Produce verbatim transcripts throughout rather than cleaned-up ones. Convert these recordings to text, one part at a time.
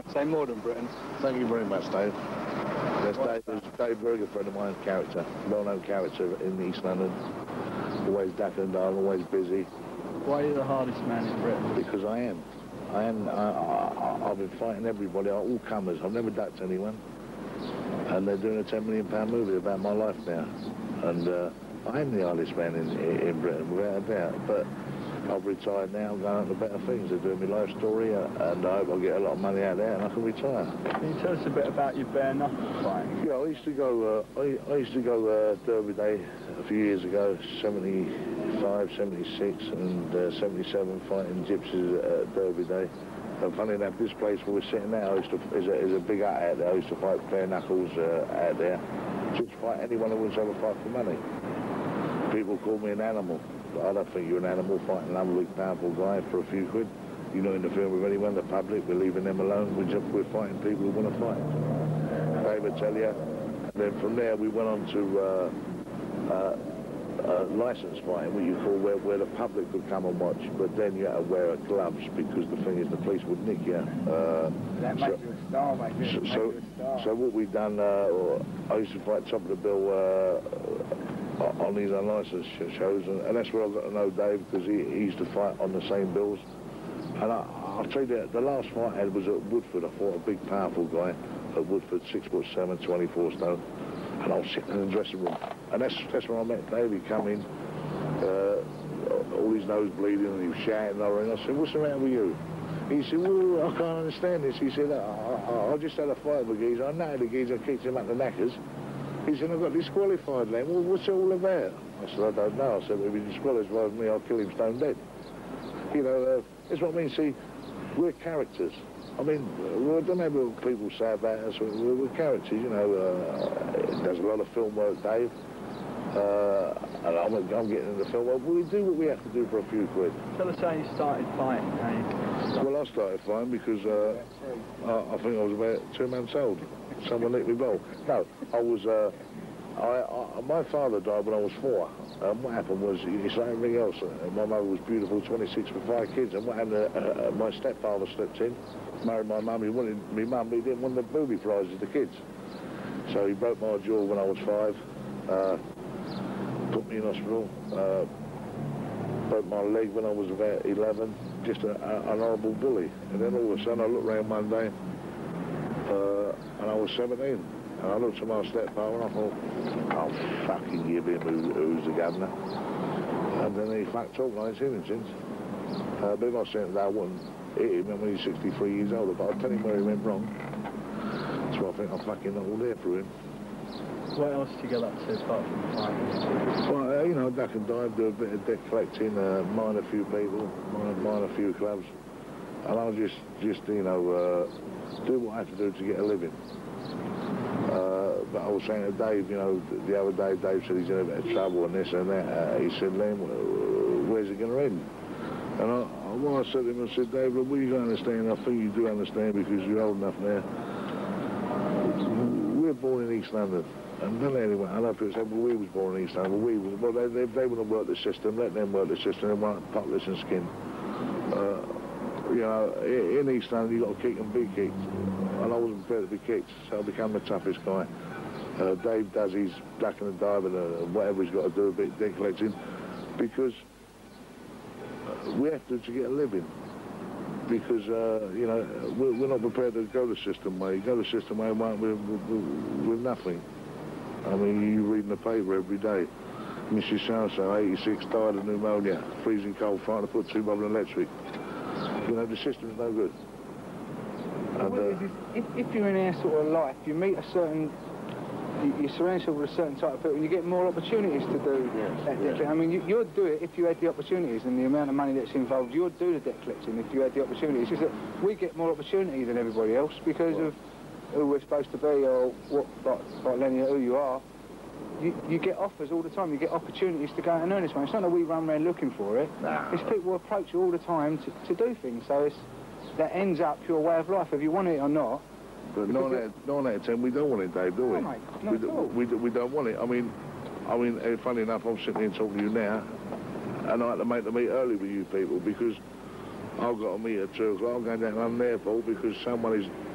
Say more than Britain. Thank you very much, Dave. Yes, Dave is Dave, very good friend of mine, character, well-known character in East London. Always ducking and diving, always busy. Why are you the hardest man in Britain? Because I am. I am. I, I, I've been fighting everybody, all comers. I've never ducked anyone. And they're doing a ten million pound movie about my life now. And uh, I am the hardest man in, in Britain, without a doubt. But I've retired now, I'm going on to better things. They're doing my life story, uh, and I hope I'll get a lot of money out there and I can retire. Can you tell us a bit about your bare knuckle fighting? Yeah, I used to go, uh, I, I used to go uh, Derby Day a few years ago, seventy-five, seventy-six and uh, seventy-seven, fighting gypsies at Derby Day. And funny enough, this place where we're sitting now is, to, is, a, is a big hut out there. I used to fight bare knuckles uh, out there. Just fight anyone who wants to have a fight for money. People call me an animal. But I don't think you're an animal fighting another big powerful guy for a few quid. You're not interfering with anyone, the public, we're leaving them alone. We're, just, we're fighting people who want to fight. Dave will tell you. And then from there we went on to uh, uh, uh, licence fighting, what you call where, where the public could come and watch. But then you had to wear gloves because the thing is the police would nick you. Uh, that makes so, you a star, mate. So, make so, you a star. so what we've done, uh, I used to fight top of the bill uh, on these unlicensed shows, and, and that's where I got to know Dave, because he, he used to fight on the same bills. And I, I'll tell you that the last fight I had was at Woodford. I fought a big, powerful guy at Woodford, six foot seven, twenty-four stone, and I was sitting in the dressing room, and that's that's where I met Dave. He come in, uh, all his nose bleeding, and he was shouting, and I said, "What's the matter with you?" He said, "Well, I can't understand this." He said, "I, I, I just had a fight with a geezer. I know the geezer kicked him up the knackers." He said, "I got disqualified, Len. Well, what's it all about?" I said, "I don't know." I said, "If he disqualifies me, I'll kill him stone dead." You know, uh, that's what I mean. See, we're characters. I mean, I don't know what people say about us. We're, we're characters, you know. Uh, there's a lot of film work, Dave. Uh, and I'm, I'm getting into film work. We do what we have to do for a few quid. Tell us how you started fighting. How you started. Well, I started fighting because uh, I, I think I was about two months old. Someone nicked me ball. No, I was, uh, I, I, my father died when I was four. And what happened was, it's like everything else. Uh, my mother was beautiful, twenty-six for five kids. And what happened, uh, uh, my stepfather slipped in, married my mum. He wanted me mum, but he didn't want the booby prizes, the kids. So he broke my jaw when I was five, uh, put me in hospital, uh, broke my leg when I was about eleven, just a, a, an horrible bully. And then all of a sudden I looked around one day, Uh, and I was seventeen, and I looked at my stepfather and I thought, I'll fucking give him who, who's the governor. And then he fucked up, and I ain't seen him since. Uh, but if I said that I wouldn't hit him when he's sixty-three years old, but I'll tell him where he went wrong. So I think I'm fucking all there for him. What else do you get up to apart from fighting? Well, uh, you know, duck and dive, do a bit of debt collecting, uh, mine a few people, mine, mine a few clubs. And I'll just, just you know, uh, do what I have to do to get a living. Uh, but I was saying to Dave, you know, the other day, Dave said he's in a bit of trouble and this and that. Uh, he said, "Len, where's it going to end?" And I, well, I said to him, I said, "Dave, look, what you don't understand, I think you do understand because you're old enough now. We're born in East London. And then anyway, I know people say, well, we was born in East London. Well, we was, well, they, they, they wouldn't work the system, let them work the system, they want potless and skin. Uh, You know, in East London, you've got to kick and be kicked. And I wasn't prepared to be kicked, so I became the toughest guy. Uh, Dave does his ducking and diving and whatever he's got to do, a bit debt collecting, because we have to to get a living. Because, uh, you know, we're, we're not prepared to go the system way. Go the system way with, with, with nothing. I mean, you read in the paper every day. Missus So-and-so, eighty-six, died of pneumonia, freezing cold, trying to put two bob in electric. You know, the system's no good. And, well, uh, if, if you're in our sort of life, you meet a certain, you, you surround yourself with a certain type of people, and you get more opportunities to do yes, that. yes. I mean, you, you'd do it if you had the opportunities and the amount of money that's involved. You'd do the debt collecting if you had the opportunities. It's just that we get more opportunity than everybody else because well, of who we're supposed to be or what, like, like Lenny, who you are. You, you get offers all the time, you get opportunities to go out and earn this money. It's not that we run around looking for it. Nah. It's people approach you all the time to, to do things, so it's, that ends up your way of life, if you want it or not. But nine out, nine out of ten, we don't want it, Dave, do we? No, mate, not we, at do, all. We, do, we don't want it. I mean, I mean, uh, funny enough, I'm sitting here talking to you now, and I had to make the meet early with you people because I've got a meet at two o'clock. I'm going down to London Airport because someone is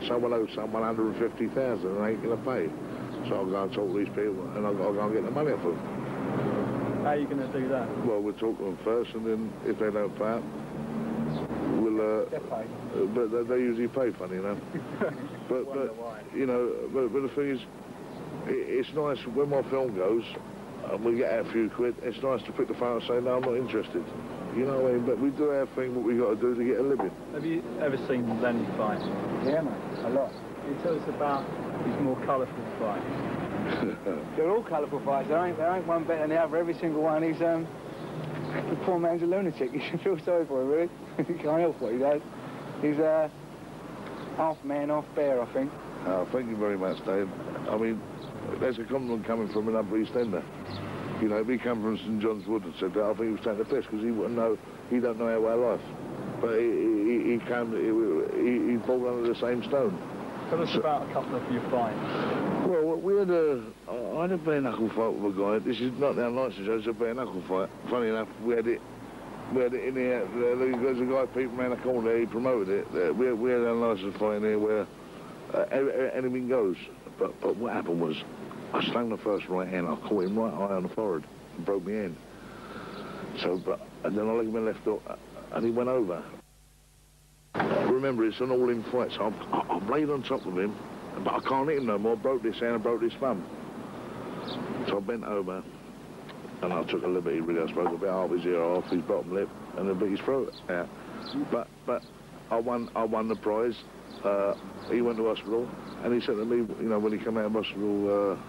someone owes someone one hundred fifty thousand and ain't going to pay. So I'll go and talk to these people and I've got to go and get the money off them. How are you going to do that? Well, we'll talk to them first, and then if they don't pay up, we'll... Uh, pay. But they, they usually pay, funny enough. but, but you know, but, but the thing is, it, it's nice when my film goes, and we get our few quid, it's nice to pick the phone and say, no, I'm not interested. You know what I mean? But we do our thing, what we got to do to get a living. Have you ever seen Lenny fight? Yeah, mate, a lot. Can you tell us about his more colourful fights? They're all colourful fights. There ain't, there ain't one better than the other. Every single one. He's um, the poor man's a lunatic. You should feel sorry for him, really. You can't help what he does. He's uh, half man, half bear, I think. Oh, thank you very much, Dave. I mean, there's a compliment coming from another East Ender. You know, if he come from St John's Wood and said that, I think he was taking the piss because he wouldn't know. He don't know our way of life. But he he, he came. He, he fall under the same stone. Tell us so, about a couple of your fights. Well, we had a, I had a bare knuckle fight with a guy. This is not the unlicensed show, it's a bare knuckle fight. Funny enough, we had it, we had it in here. There's a guy peeping around the corner there, he promoted it. We had, we had an unlicensed fight in here where uh, anything goes. But, but what happened was, I slung the first right hand, I caught him right eye on the forehead and broke my hand. So, but, and then I let him in left up and he went over. Remember, it's an all-in fight, so I, I laid on top of him, but I can't hit him no more. I broke this hand, I broke this thumb. So I bent over, and I took a liberty, really, I suppose, about half his ear off, his bottom lip, and a bit his throat out. But, but I won, I won the prize. Uh, he went to hospital, and he said to me, you know, when he came out of hospital, uh,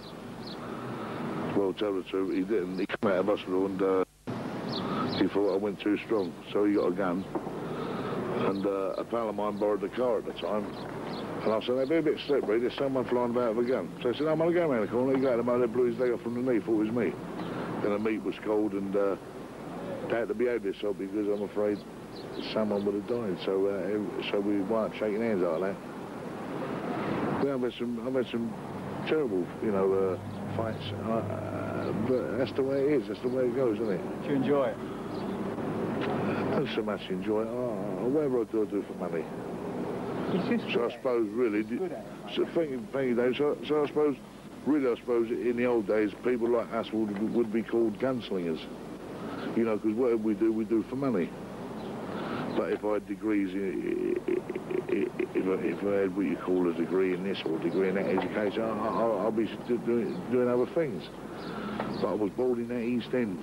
well, tell the truth, he didn't. He came out of hospital, and uh, he thought I went too strong, so he got a gun. And uh, a pal of mine borrowed the car at the time. And I said, they'd be a bit slippery, there's someone flying about with a gun. So I said, I'm going to go around the corner. He got him out there, blew his leg off from the knee, thought it was me. Then the meat was cold and uh, they had to behave themselves because I'm afraid someone would have died. So uh, so we weren't shaking hands like that. Well, I've had some, I've had some terrible, you know, uh, fights. Uh, but that's the way it is, that's the way it goes, isn't it? Do you enjoy it? I don't so much enjoy it. Oh, whatever I do, I do for money. So I suppose, really, so thank you, thank you, Dave. So, so I suppose, really, I suppose, in the old days, people like us would, would be called gunslingers. You know, because whatever we do, we do for money. But if I had degrees, if I, if I had what you call a degree in this or a degree in that education, I'll, I'll be doing, doing other things. But I was born in that East End.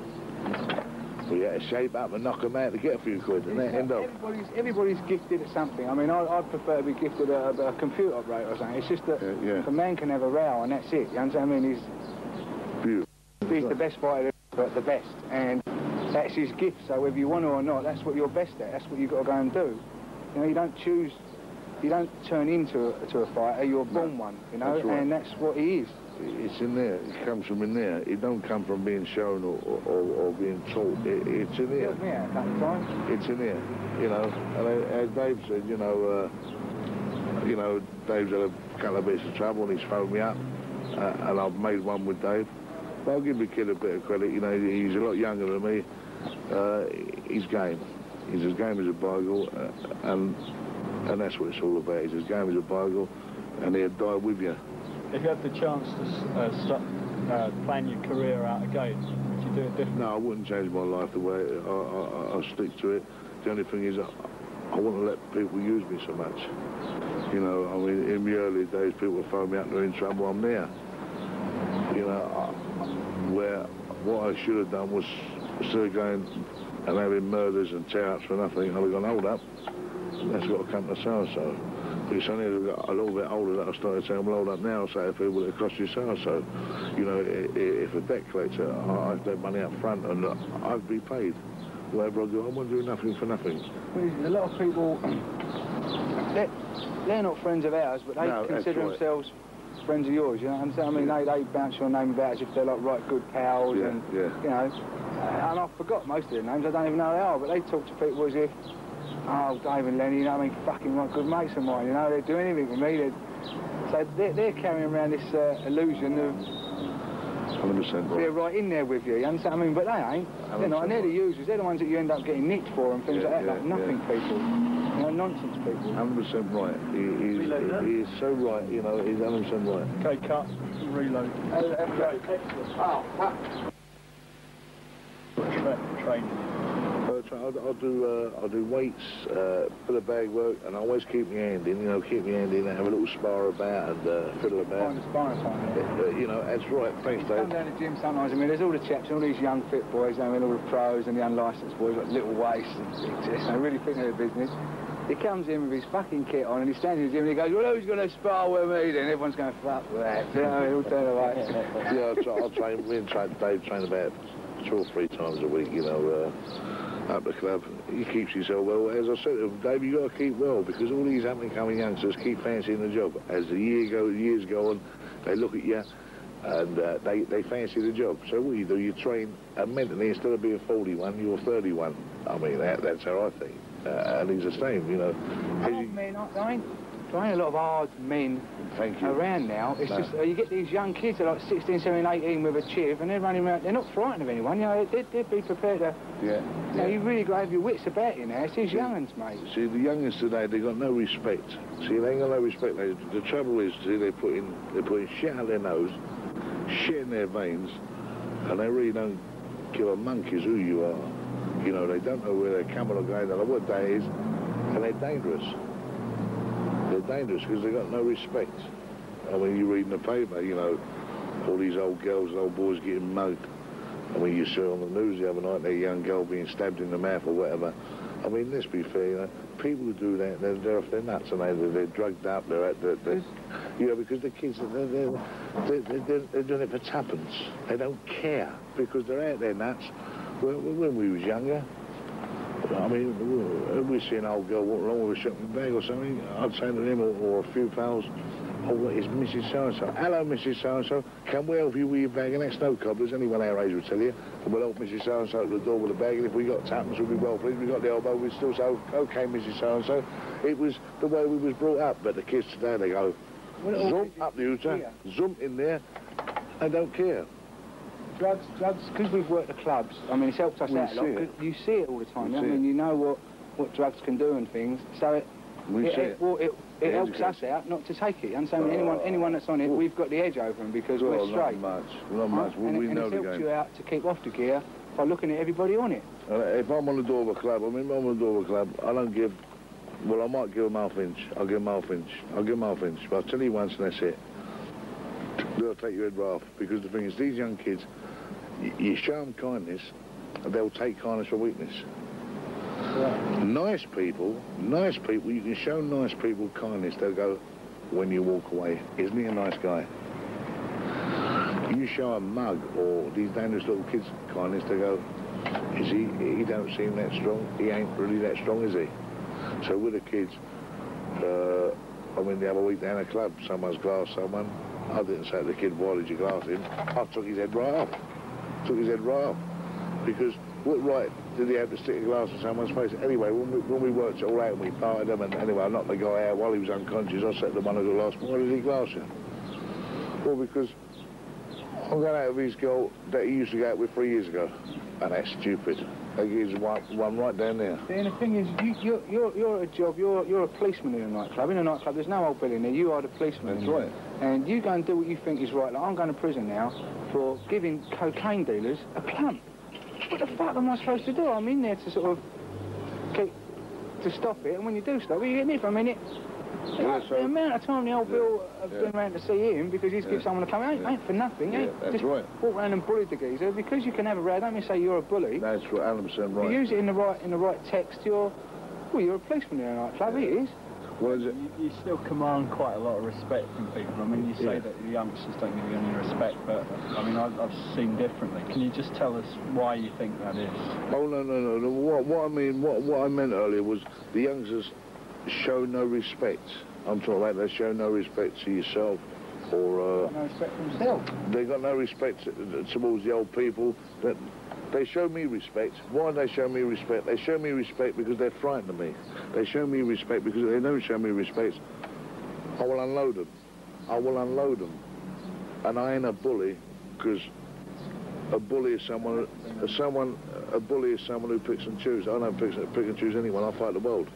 We had to shape up and knock them out to get a few quid, and then end up. Everybody's, everybody's gifted at something. I mean, I, I'd prefer to be gifted at a, a computer operator or something. It's just that yeah, yeah. the man can have a row, and that's it. You understand? I mean, he's beautiful. He's the best fighter, but the best, and that's his gift. So whether you want to or not, that's what you're best at. That's what you've got to go and do. You know, you don't choose, you don't turn into a, to a fighter. You're born no, one. You know, that's right. And that's what he is. It's in there. It comes from in there. It don't come from being shown or, or, or being taught. It, it's in here. Yeah, a couple of times. It's in here. You know, and as Dave said, you know, uh, you know, Dave's had a couple of bits of trouble and he's phoned me up, uh, and I've made one with Dave. But I'll give the kid a bit of credit. You know, he's a lot younger than me. Uh, he's game. He's as game as a beagle, uh, and and that's what it's all about. He's as game as a beagle, and he'll die with you. If you had the chance to uh, start uh, plan your career out again, would you do it differently? No, I wouldn't change my life the way I, I, I'll stick to it. The only thing is, I, I want to let people use me so much. You know, I mean, in the early days, people would phone me up and they're in trouble. I'm there. You know, I, where what I should have done was instead of going and having murders and tear-ups for nothing, I'd have gone, hold up, that's got to come to so-and-so. It's only as I got a little bit older that I started saying, well, hold up now, say if it would have cost you so-and-so. You know, if a debt collector, I have that money up front and I'd be paid. Whatever I do, I won't do nothing for nothing. A lot of people, they're, they're not friends of ours, but they no, consider right. themselves friends of yours, you know what I'm saying? I mean, they, they bounce your name about as if they're like right good pals yeah, and, yeah. you know, and I forgot most of their names, I don't even know who they are, but they talk to people as if, oh, Dave and Lenny, you know, I mean, fucking like good mates of mine, you know, they'd do anything with me. They'd, so they're, they're carrying around this uh, illusion of one hundred percent right. They're right in there with you, you understand? I mean, but they ain't. They're not, and they're the users. They're the ones that you end up getting nicked for and things yeah, like that, yeah, like nothing yeah. people. You You know, nonsense people. one hundred percent right. He, he's, he, he is so right, you know, he's one hundred percent right. Okay, cut, reload. Oh, there we go. Excellent. Oh, fuck. Training. I'll, I'll do uh, I'll do weights, uh, bit of bag work, and I always keep my hand in. You know, keep my hand in and have a little spar about and uh, fiddle about. Find a sparring time. Uh, you know, that's right. Thanks, You Dave. come down to the gym sometimes. I mean, there's all the chaps, all these young fit boys. I mean, all the pros and the unlicensed boys, like little waists and big chests. I really think they're the business. He comes in with his fucking kit on and he stands in the gym and he goes, well, who's going to spar with me then? Everyone's going, fuck with that. You know, he'll turn away. Yeah, I'll, try, I'll train. Me and train, Dave train about two or three times a week. You know. Uh, Up the club, he keeps himself well. As I said to him, Dave, you got to keep well because all these up-and-coming youngsters keep fancying the job. As the year go, years go on, they look at you and uh, they they fancy the job. So what you do, you train uh, mentally instead of being forty-one, you're thirty-one. I mean, that, that's how I think. Uh, and he's the same, you know. Oh, man, I ain't, there ain't a lot of hard men Thank you. around now. It's No. just, uh, you get these young kids that are like sixteen, seventeen, eighteen with a chiv and they're running around, they're not frightened of anyone, you know, they'd, they'd be prepared to, Yeah. you know, you really got to have your wits about you now. It's these young uns, mate. See, the youngest today, they got no respect. See, they ain't got no respect. They, the trouble is, see, they put in, they put in shit out their nose, shit in their veins, and they really don't give a monkey's who you are. You know, they don't know where they're coming or going, they don't know what day is, and they're dangerous. They're dangerous because they've got no respect. I mean, you read in the paper, you know, all these old girls and old boys getting mugged. I mean, you saw on the news the other night, that young girl being stabbed in the mouth or whatever. I mean, let's be fair, you know, people who do that, they're, they're off their nuts and they, they're, they're drugged up, they're, at, they're, they're you know, because the kids, they're, they're, they're, they're, they're doing it for tuppence. They don't care because they're out their nuts. When, when we was younger, I mean, if we see an old girl walking along with a shopping bag or something, I'd say to them or, or a few pals, oh, it's Missus So-and-so. Hello, Missus So-and-so. Can we help you with your bag? And that's no cobblers. Anyone our age will tell you. And we'll help Missus So-and-so at the door with a bag. And if we got tuppence, we'll be well pleased. We got the elbow, we'd still say, OK, Missus So-and-so. It was the way we was brought up. But the kids today, they go, zoom up the Uta, zoom in there. They don't care. Drugs, drugs, because we've worked the clubs, I mean, it's helped us We out a lot, see 'cause it. you see it all the time, We I see mean, it. you know what, what drugs can do and things, so it, We it, see it, it. well, it, it It helps us educates. out not to take it, you understand? Oh. anyone, anyone that's on it, we've got the edge over them because Well, we're straight. not much. Not much. and we it, and know it's the helped game. you out to keep off the gear by looking at everybody on it. Uh, if I'm on the door of a club, I mean, if I'm on the door of a club, I don't give, well, I might give them half inch. I'll give them half inch. I'll give them half inch. But I'll tell you once and that's it. They'll take your head right off. Because the thing is, these young kids, y you show them kindness, they'll take kindness for weakness. Right. Nice people, nice people, you can show nice people kindness, they'll go, when you walk away, isn't he a nice guy? You show a mug or these dangerous little kids kindness, they go, is he, he don't seem that strong, he ain't really that strong, is he? So with the kids, uh, I mean the other week down a club, someone's glassed someone, I didn't say to the kid, why did you glass him? I took his head right off, took his head right off, because what right did he have to stick a glass in someone's face? Anyway, when we, when we worked it all out and we parted them, and anyway, I knocked the guy out while he was unconscious, I said to one of the last, why did he glass you? Well, because I'm going out with his girl that he used to go out with three years ago, and that's stupid. They give one, one right down there. See, and the thing is, you, you're, you're, you're at a job, you're, you're a policeman in a nightclub. In a nightclub, there's no old Bill in there, you are the policeman. That's right. And you go and do what you think is right. Like, I'm going to prison now for giving cocaine dealers a plump. What the fuck am I supposed to do? I'm in there to sort of keep, to stop it, and when you do stop it, you get nipped. I mean, it, Yeah, the so- amount of time the old Yeah, Bill have yeah. been around to see him because he's Yeah. given someone to come out, ain't, Yeah. ain't for nothing, Yeah, ain't that's just right. walk around and bully the geezer. Because you can have a row, don't mean say you're a bully. That's right, one hundred percent If right. you use it in the right in the right text, you're well, you're a policeman in a nightclub. He is. What is it? You, you still command quite a lot of respect from people. I mean, you say Yeah. that the youngsters don't give you any respect, but I mean, I've, I've seen differently. Can you just tell us why you think that is? Oh, no, no, no. no. What, what I mean, what, what I meant earlier was the youngsters show no respect. I'm talking about they show no respect to yourself or... Uh, No respect for himself. they got no respect towards the old people. That they show me respect. Why do they show me respect? They show me respect because they're frightened of me. They show me respect because if they don't show me respect, I will unload them. I will unload them. And I ain't a bully, because a bully is someone, uh, someone, a bully is someone who picks and chooses. I don't pick, pick and choose anyone. I fight the world.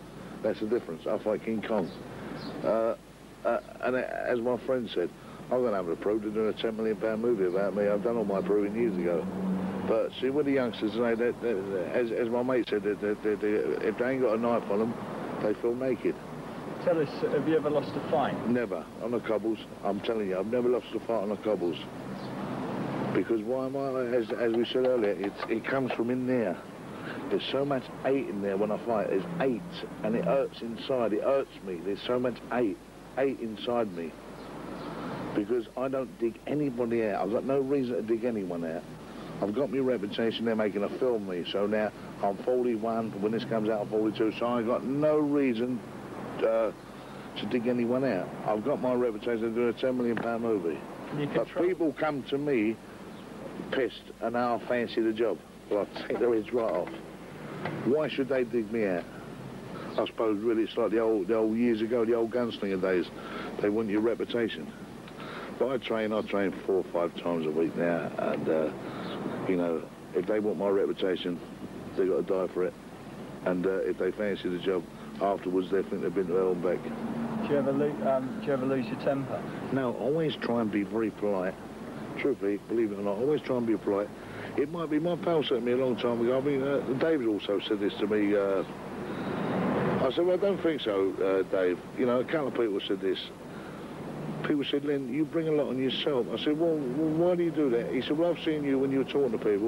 That's the difference. I fight King Kong. Uh, uh, and as my friend said, I'm going to have to prove to do a ten million pound movie about me. I've done all my proving years ago. But see, with the youngsters, they, they, they, as, as my mate said, they, they, they, they, if they ain't got a knife on them, they feel naked. Tell us, have you ever lost a fight? Never. On the cobbles. I'm telling you, I've never lost a fight on the cobbles. Because why am I, as, as we said earlier, it's, it comes from in there. There's so much hate in there when I fight. There's hate, and it hurts inside. It hurts me. There's so much hate, hate inside me. Because I don't dig anybody out. I've got no reason to dig anyone out. I've got my reputation. They're making a film of me. So now I'm forty-one. When this comes out, I'm forty-two. So I've got no reason uh, to dig anyone out. I've got my reputation to do a ten million pound movie. But people come to me pissed and I fancy the job. Well, I'll take their heads right off. Why should they dig me out? I suppose really it's like the old, the old years ago, the old gunslinger days. They want your reputation. But I train, I train four or five times a week now, and, uh, you know, if they want my reputation, they've got to die for it. And uh, if they fancy the job, afterwards they think they've been to hell and back. Do you ever, lo um, do you ever lose your temper? No, always try and be very polite. Truthfully, believe it or not, always try and be polite. It might be, my pal said to me a long time ago, I mean, uh, David also said this to me. Uh, I said, well, I don't think so, uh, Dave. You know, a couple of people said this. People said, Len, you bring a lot on yourself. I said, well, well, why do you do that? He said, well, I've seen you when you were talking to people.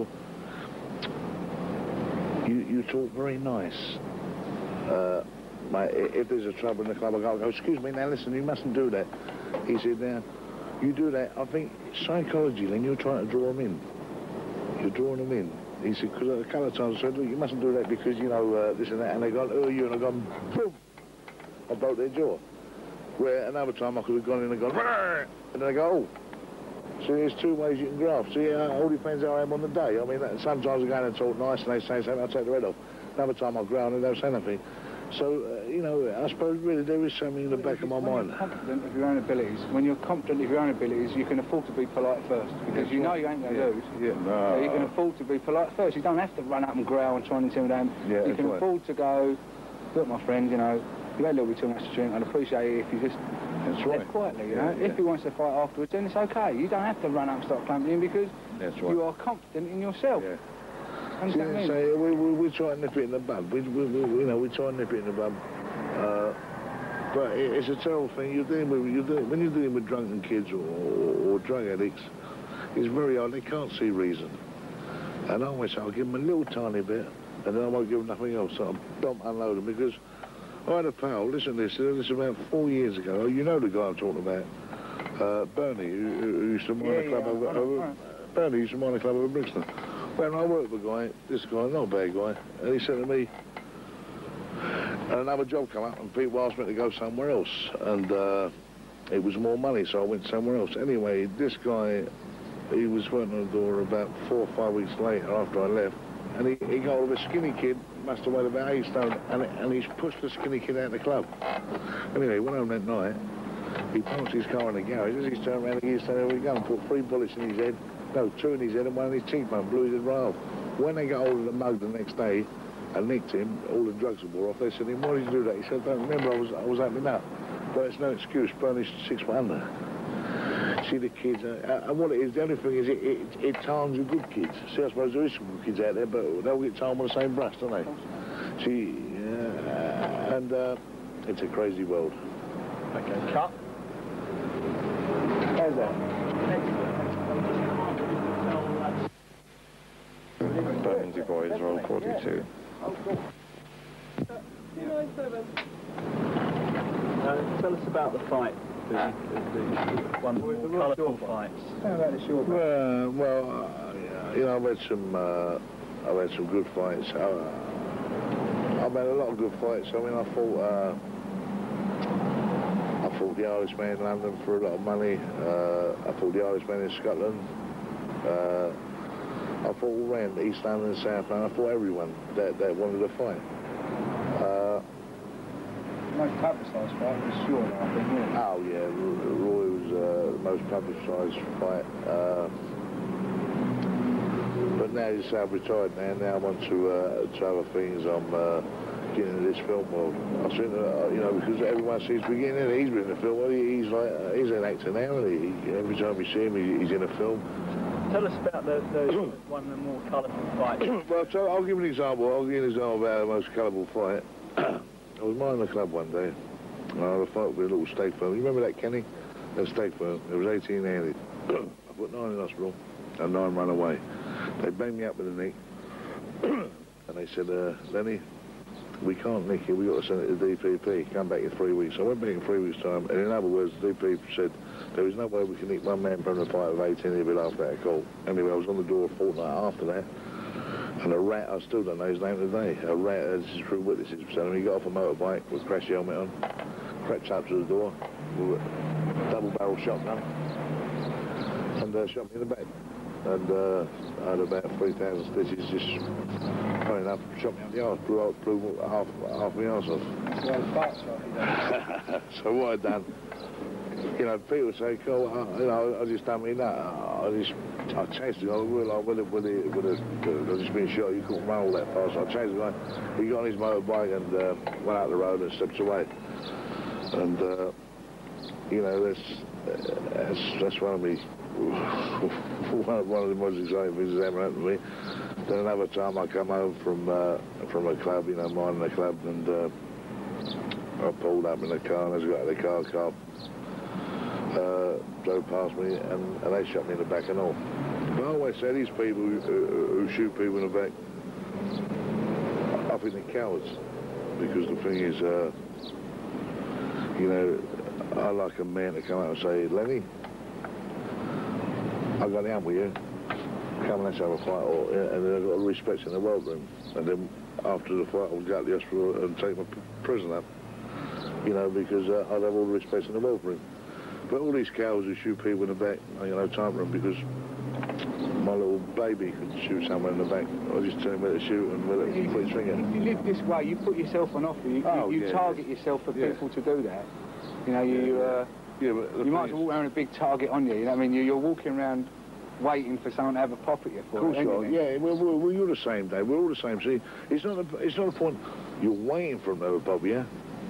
You, you talk very nice. Uh, mate, if there's a trouble in the club, I go, excuse me, now listen, you mustn't do that. He said, now, you do that, I think, psychology, Len, you're trying to draw them in. You're drawing them in. He said, because a couple of times I said, look, you mustn't do that because, you know, uh, this and that, and they go, who are you? And I go, boom, I broke their jaw. Where another time I could have gone in and gone, Rrr! And then they go, oh. So there's two ways you can graft. See, uh, all depends how I am on the day. I mean, sometimes I go in and talk nice and they say something, I'll take the head off. Another time I'll growl and they don't say nothing. So, uh, you know, I suppose really there is something in the back of my mind. When you're confident of your own abilities, when you're confident of your own abilities, you can afford to be polite first, because yes, you know you ain't going to yeah. lose. Yeah, no. So you can afford to be polite first. You don't have to run up and growl and try and intimidate them. Yeah, you can right. afford to go, look, my friend, you know, you had a little bit too much to drink. I'd appreciate it if you just That's left right. quietly, you yeah, know. Yeah. If he wants to fight afterwards, then it's okay. You don't have to run up and start clumping him because That's right. you are confident in yourself. Yeah. See, I mean? so we, we, we try and nip it in the bud. We, we, we, you know, we try and nip it in the bud. Uh, but it, it's a terrible thing. You're dealing with, you're dealing, when you're dealing with drunken kids or, or, or drug addicts, it's very hard. They can't see reason. And I always say, I'll give them a little tiny bit, and then I won't give them nothing else. So I'll dump, unload them, because I had a pal, listen to this, this is about four years ago. You know the guy I'm talking about, uh, Bernie, who, who used to mind yeah, the club yeah, over, right, over right. Bernie used to mind the club over Brixton. Well, I worked with a guy, this guy, not a bad guy, and he said to me, and another job come up, and people asked me to go somewhere else, and uh, it was more money, so I went somewhere else. Anyway, this guy, he was working on the door about four or five weeks later after I left, and he, he got hold of a skinny kid, must have weighed about eight stone, and, and he's pushed the skinny kid out of the club. Anyway, he went home that night, he parked his car in the garage, as he's turned around, he said, there we go, and put three bullets in his head, no, two in his head and one in his cheekbone, blew his head right off. When they got hold of the mug the next day and nicked him, all the drugs were off, they said to him, why did you do that? He said, I don't remember, I was, I was opening up. But it's no excuse, Bernie's six foot under. See the kids, uh, and what it is, the only thing is it, it, it tarns the good kids. See, I suppose there is some good kids out there, but they'll get tarned with the same brush, don't they? See, uh, and uh, it's a crazy world. Okay, cut. How's that? Bermondsey Boys, roll forty-two. Uh, tell us about the fight, the, the, the one of the more colourful fights. How about the short one? Well, well uh, you know, I've had some, uh, I've had some good fights. Uh, I've had a lot of good fights. I mean, I fought, uh, I fought the Irishman in London for a lot of money. Uh, I fought the Irishman in Scotland. Uh, I fought all around East London and South London. I fought everyone that, that wanted to fight. Uh, The most publicised fight was short, I think, wasn't it? oh yeah, Roy was uh, the most publicised fight. Uh, but now he's self-retired now. Now I want to uh, to other things. I'm uh, get into this film world. I think, uh, you know, because everyone seems to be getting in. He's been in a film. Well, he, he's like, uh, he's an actor now, and he, every time you see him, he, he's in a film. Tell us about the, the one of the more colourful fights. Well, so I'll give you an example. I'll give you an example about the most colourful fight. I was minding the club one day, and I had a fight with a little steak firm. You remember that, Kenny? That steak firm. It was eighteen handed. I put nine in hospital, and nine ran away. They banged me up with a nick, and they said, uh, Lenny, we can't nick you. We've got to send it to D P P. Come back in three weeks. I went back in three weeks' time, and in other words, the D P P said, there is no way we can nick one man from the fight of eighteen, he'll be laughed at a call. Anyway, I was on the door a fortnight after that, and a rat, I still don't know his name today, a rat, uh, this is through witnesses, telling me he got off a motorbike with a crash helmet on, crept up to the door with a double-barrel shotgun, and uh, shot me in the back. And uh, I had about three thousand stitches, just funny enough, shot me up the arse, blew, out, blew half, half my arse off. So what I'd done, you know, people say, cool, I, you know, I just don't mean that. I just, I chased him. I realised with it, with it, with it, I just been shot. You couldn't run all that fast. So I chased him. He got on his motorbike and uh, went out the road and stepped away. And uh, you know, that's that's that's one of me, one of, one of the most exciting things that's ever happened to me. Then another time I come home from uh, from a club, you know, minding a club, and uh, I pulled up in the car and I just got out of the car, car. Uh, drove past me and, and they shot me in the back and all. But I always say these people who, who, who shoot people in the back, I think they're cowards. Because the thing is, uh, you know, I like a man to come out and say, Lenny, I've got the hump with you. Come and let's have a fight. Or, yeah, and then I've got a respect in the world room. And then after the fight, I'll go to the hospital and take my prison up. You know, because uh, I'd have all the respect in the world room. But all these cowards who shoot people in the back, I ain't got no time for them because my little baby could shoot someone in the back. I just tell him where to shoot and where to put his finger. If you live this way, you put yourself on offer. You, oh, you, you yeah, target yeah. yourself for yeah. people to do that. You know, you uh, yeah, but you might as well walk around with a big target on you. You know what I mean? You, you're walking around waiting for someone to have a pop at you for Of course it, you are. you? Yeah, well, well, well, you're the same, Dave. We're all the same. See, it's not a, it's not a point you're waiting for them to have a pop, yeah?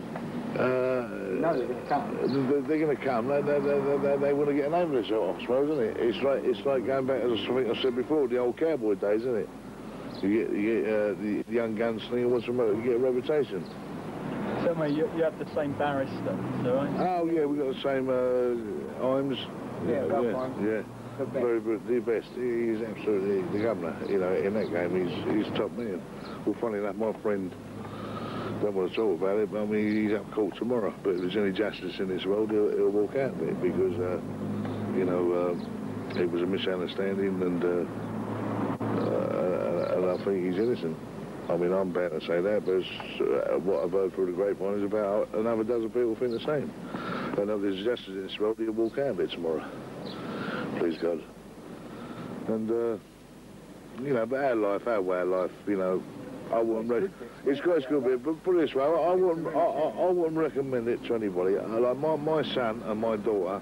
Uh, no, they're going to come. They're, they're going to come. They, they, they, they, they want to get an ambulance out, I suppose, isn't it? It's like it's like going back to something I said before, the old cowboy days, isn't it? You get, you get uh, the, the young gunslinger wants to you get a reputation. So, mate, you, you have the same barrister, right? Oh yeah, we got the same uh, Imes. Yeah, yeah, yeah. yeah. The best. Very, very, the best. He's absolutely the governor. You know, in that game, he's he's top man. Well, funny enough, my friend. Don't want to talk about it, but I mean, he's up court tomorrow. But if there's any justice in this world, he'll, he'll walk out of it because, uh, you know, uh, it was a misunderstanding, and uh, uh, and I think he's innocent. I mean, I'm bound to say that, but uh, what I've heard through the grapevine is about another dozen people think the same. And if there's justice in this world, he'll walk out of it tomorrow. Please God. And, uh, you know, but our life, our way of life, you know, I wouldn't. Re it's got, it's got to be. But put it this way, I, I wouldn't. I, I, I wouldn't recommend it to anybody. I, like my my son and my daughter.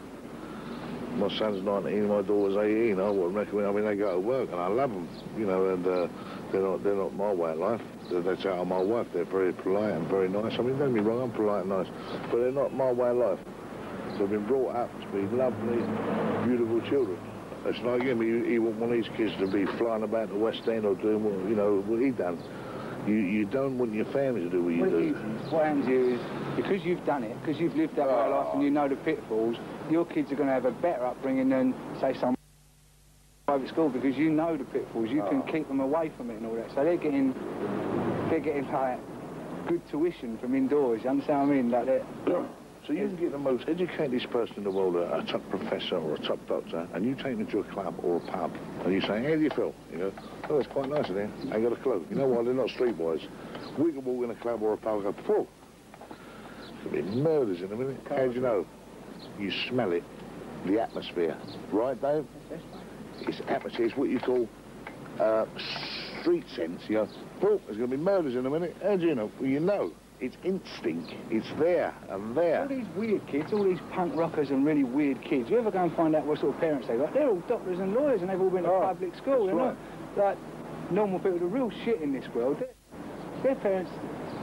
My son's nineteen, my daughter's eighteen. I wouldn't recommend. I mean, they go to work and I love them, you know. And uh, they're not. They're not my way of life. They, they say, "Oh, my wife. They're very polite and very nice." I mean, don't get me wrong. I'm polite and nice, but they're not my way of life. They've been brought up to be lovely, beautiful children. It's like him. He, he wouldn't want his kids to be flying about the West End or doing what, you know, what he done. You, you don't want your family to do what you what do. Is, what happens here is, because you've done it, because you've lived that oh. way of life and you know the pitfalls, your kids are going to have a better upbringing than, say, some private school, because you know the pitfalls. You oh. can keep them away from it and all that. So they're getting, they're getting, like, good tuition from indoors. You understand what I mean? Like that. So you can get the most educated person in the world, a, a top professor or a top doctor, and you take them to a club or a pub, and you say, how do you feel? You go, oh, it's quite nice in there. I ain't got a clue. You know why? They're not street boys. We can walk in a club or a pub and go, phew. There'll be murders in a minute. How do you know? You smell it, the atmosphere. Right, Dave? It's atmosphere. It's what you call uh, street sense. You go, phew, there's going to be murders in a minute. How do you know? Well, you know. It's instinct. It's there and there. All these weird kids, all these punk rockers and really weird kids, you ever go and find out what sort of parents they got? They're all doctors and lawyers and they've all been to oh, public school. They're right. not like normal people. The real shit in this world, their, their parents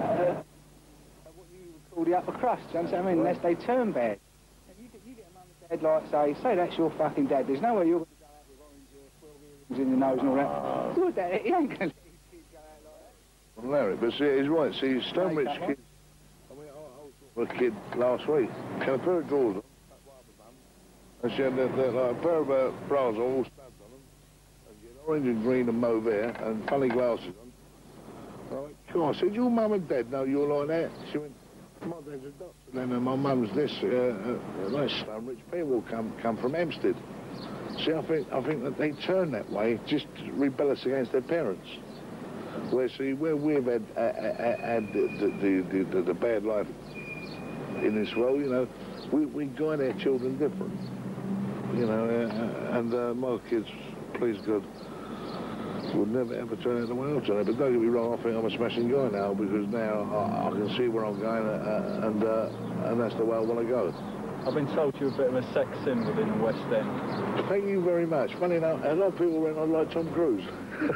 uh, what you would call the upper crust, do you understand what I mean? Unless they turn bad. And you get, you get a mum and dad like, say, say that's your fucking dad. There's no way you're going to go out with orange hair, twelve earrings in your nose and all that. Your dad, he ain't going to let his kids go out like that. Well, Larry, but see, he's right. See, Stonebridge kids... I mean, I, I was talking to a kid last week. Had a pair of drawers on. And she had that, that, like, a pair of uh, bras on, all studs on them. And she had orange and green and mauve hair and funny glasses on. And I went, sure. I said, your mum and dad know you're like that? She went, my dad's a doctor. And then uh, my mum's this, uh, uh, nice Stonebridge people come come from Hampstead. See, I think, I think that they turn that way, just rebellious against their parents. Where, see, where we've had, uh, uh, had the, the, the, the, the bad life in this world, you know, we, we guide our children different. You know, uh, and uh, my kids, please God, would never ever turn out the way I turn out. But don't get me wrong, I think I'm a smashing guy now, because now I, I can see where I'm going, uh, and uh, and that's the way I want to go. I've been told you're a bit of a sex symbol in the West End. Thank you very much. Funny enough, a lot of people went on like Tom Cruise.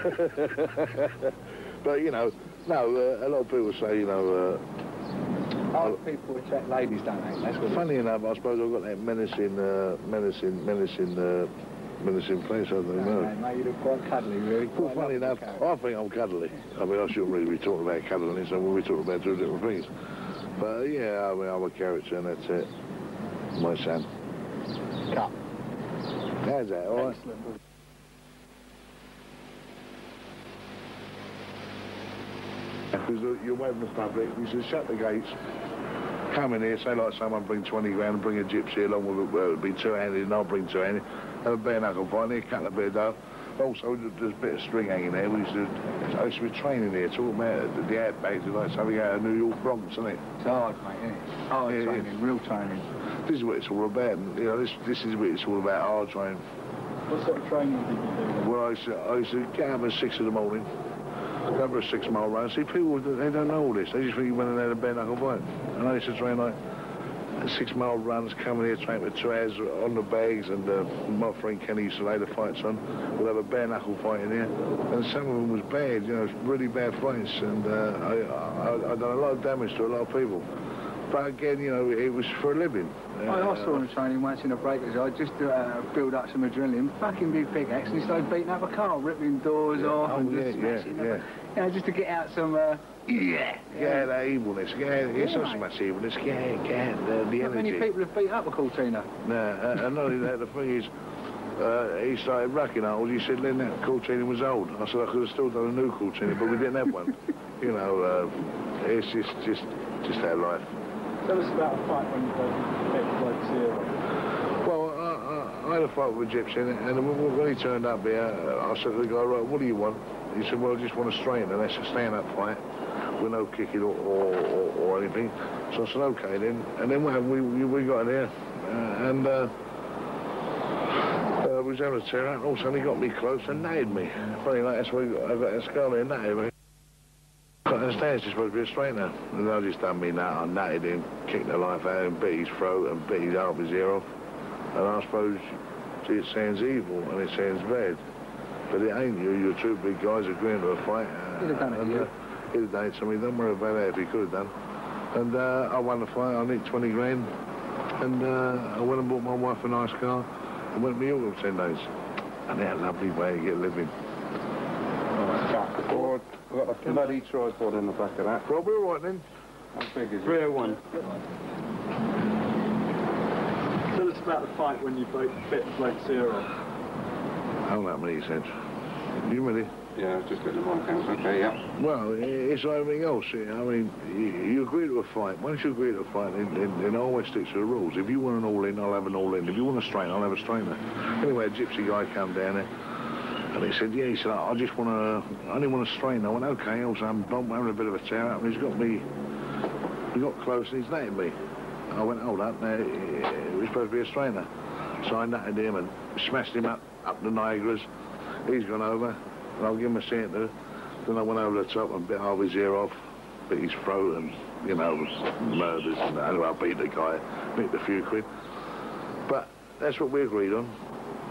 But, you know, no, uh, a lot of people say, you know... Uh, Old people attract ladies, don't they? That's what funny enough, I suppose I've got that menacing, uh, menacing, menacing, uh, menacing face, I don't no, know. No, mate, you look quite cuddly, really. Well, funny enough, I think I'm cuddly. I mean, I shouldn't really be talking about cuddling, so we're talking about two different things. But, yeah, I mean, I'm a character, and that's it. My son. Cut. How's that, all right? Excellent. Because you're away from the public, you should shut the gates, come in here, say like someone bring twenty grand and bring a gypsy along with it, well, it'll be two-handed and I'll bring two-handed, have a bare knuckle fight here, cut a bit of dough. Also, there's a bit of string hanging there. We used to, I used to be training here, talking about the, the airbags, like something out of New York Bronx, isn't it? It's hard, mate, isn't it? Hard Yeah, training, yeah. real training. This is what it's all about, and, you know, this, this is what it's all about, hard training. What sort of training did you do? Well, I used to, I used to get up at six in the morning, go for a six-mile run. See, people, they don't know all this. They just think you went in there to bare knuckle fight. And I used to train like six-mile runs, coming here, train with two hours on the bags, and uh, my friend Kenny used to lay the fights on. We'll have a bare knuckle fight in here. And some of them was bad, you know, really bad fights. And uh, I, I, I done a lot of damage to a lot of people. But again, you know, it was for a living. Uh, I saw him training once in a breakers. I just uh, build up some adrenaline, fucking big pickaxe, and he started beating up a car, ripping doors Yeah. off, Oh, and yeah, just yeah, smashing yeah. up. You know, just to get out some, uh, yeah. Yeah, that evilness. Yeah, it's Yeah, not so mate. much evilness. Yeah, yeah, the, the Not many energy. people have beat up a Cortina. No, uh, and not only that, the thing is, uh, he started racking old. He said, Len, that Cortina was old. I said, I could have still done a new Cortina, but we didn't have one. You know, uh, it's just, just, just our life. Tell us about a fight when you played like zero. Well, I, I, I had a fight with a gypsy, and when, when he turned up here, I said to the guy, right, what do you want? He said, well, I just want a straight, and that's a stand-up fight with no kicking or, or, or, or anything. So I said, okay, then. And then we, we, we got in here, uh, and uh, uh, we was having a tear out, and all of a sudden he got me close and nailed me. Funny, like, that's why I got that skull there, nailed me. I understand it's supposed to be a straightener. And I just done me nut, I nutted him, kicked the life out of him, bit his throat and bit his half his ear off. And I suppose, see, it sounds evil and it sounds bad. But it ain't you, you're two big guys agreeing to a fight. Uh, He'd have done it and, to you. uh, He'd have done it to me, don't worry about that if he could have done. And uh, I won the fight, I nicked twenty grand. And uh, I went and bought my wife a nice car and went to New York for ten days. And that lovely way to get living. Board. I've got a bloody tripod in the back of that. Rob, we're all right then. How big is it? three oh one. Tell us about the fight when you both bit Blake Zero. I don't know how many cents. You ready? Yeah, I've just got the mic out. Okay, yeah. Well, it's like everything else. I mean, you, you agree to a fight. Once you agree to a fight, then, then, then I always stick to the rules. If you want an all-in, I'll have an all-in. If you want a straightener, I'll have a straightener. Anyway, a gypsy guy come down there, and he said, yeah, he said, I just want to, I only want a straightener. I went, okay, also I'm having a bit of a tear up, and he's got me, he got close, and he's natted me. I went, hold up, now, it was supposed to be a straightener. So I natted him and smashed him up, up the Niagaras. He's gone over. And I'll give him a centre. Then I went over the top and bit half his ear off, bit his throat, and, you know, murders. And I beat the guy, nicked a few quid. But that's what we agreed on.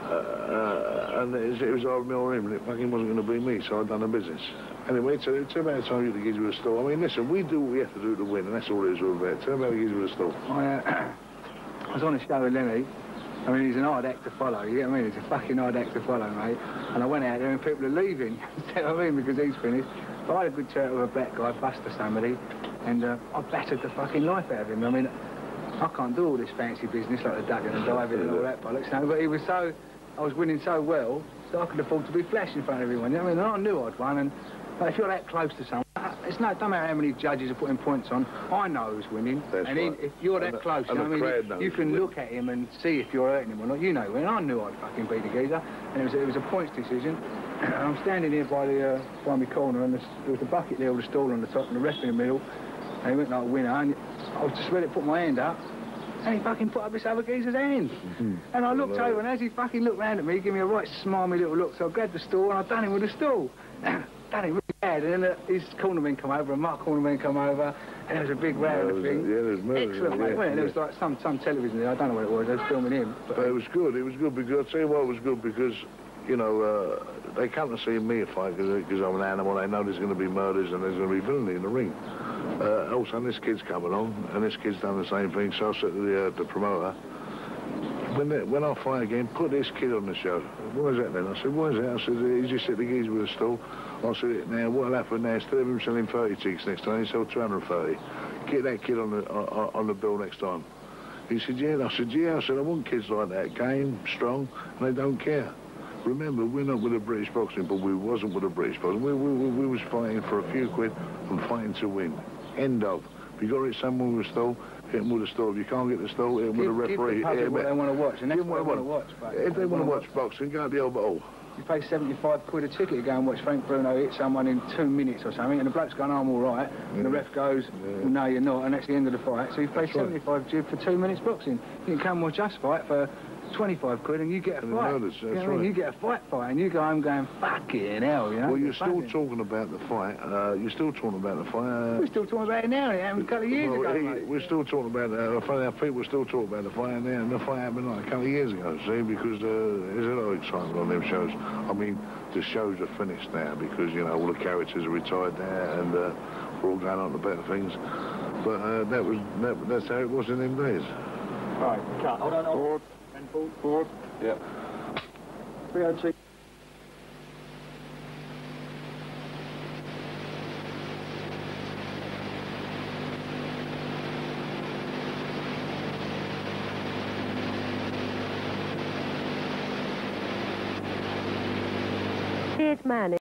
Uh, uh, and it was, it was either me or him, and it fucking wasn't going to be me, so I'd done the business. Anyway, so it turned out the time you to give you a stall. I mean, listen, we do what we have to do to win, and that's all it is all about. Turn out to give you a stall. I, uh, I was on a show with Lenny. I mean, he's an hard act to follow, you get what I mean? He's a fucking hard act to follow, mate. And I went out there and people are leaving, you know what I mean, because he's finished. But I had a good chat with a black guy, Buster somebody, and uh, I battered the fucking life out of him. I mean, I can't do all this fancy business like the ducking and diving and all that bollocks, no, but he was so, I was winning so well, so I could afford to be flash in front of everyone, you know what I mean? And I knew I'd won, and but if you're that close to someone, it's no, it don't matter how many judges are putting points on, I know who's winning. That's and right. if you're that and close, the, you know what I mean? You, you can win. look at him and see if you're hurting him or not. You know, and I knew I'd fucking beat the geezer, and it was, it was a points decision. I'm standing here by the uh, by my corner, and there was a bucket there with a stall on the top and the ref in the middle, and he went like a winner, and I was just ready to put my hand up, and he fucking put up this other geezer's hand. Mm-hmm. And I looked over, and as he fucking looked round at me, he gave me a right smarmy little look, so I grabbed the stall, and I done him with the stall. Done him really bad, and then uh, his cornerman come over, and my cornerman come over, and there was a big round of thing. Yeah, there's murder. Excellent, mate, yeah, wasn't it? yeah. There was like some, some television there, I don't know what it was, they was filming him. But, but it was good, it was good, because I'll tell you what it was good, because, you know, uh, they come to see me a fight because I'm an animal, they know there's going to be murders and there's going to be villainy in the ring. Uh, also, this kid's come along, and this kid's done the same thing, so I said to the, uh, the promoter, when, they, when I fight again, put this kid on the show. What is that then? I said, what is that? I said, he's just at the geese with a stall. I said, now, what'll happen now, instead of him selling thirty tickets next time, he sold two hundred thirty. Get that kid on the, on, on the bill next time. He said, yeah. I said, yeah. I said, I want kids like that, game, strong, and they don't care. Remember, we're not with the British boxing, but we wasn't with the British boxing. We, we, we, we was fighting for a few quid and fighting to win. End of. If you got to hit someone with a stall, hit them with a stall. If you can't get the stall, hit them with a referee. Give the public what they want to watch, and that's what they want to watch. If they want to watch boxing, go to the old ball. You pay seventy-five quid a ticket to go and watch Frank Bruno hit someone in two minutes or something, and the bloke's going, I'm all right, and yeah. the ref goes, yeah. well, no, you're not, and that's the end of the fight. So you pay seventy-five quid for two minutes boxing. You can come watch us fight for twenty-five quid and you get a and fight. Notice, you, know right. I mean? You get a fight fight, and you go home going, fucking hell, you know? Well, you're still fucking. talking about the fight. Uh, you're still talking about the fight. Uh, we're still talking about it now, it happened a couple of years well, ago, he, mate. We're still talking about uh, funny enough, people still talking about the fight now, and the fight happened like a couple of years ago, see, because uh, there's a lot of excitement on them shows. I mean, the shows are finished now because, you know, all the characters are retired now, and uh, we're all going on to better things. But uh, that was that, that's how it was in them days. Right, cut. Hold on, hold on. Forward. And forward. Forward. Yep. three oh two. Weird man.